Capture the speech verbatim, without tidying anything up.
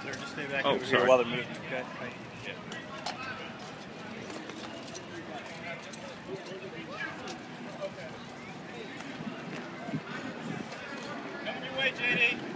Sir, just stay back oh, over sorry. here while they're moving, okay? Thank you. Yeah. Coming your way, J D.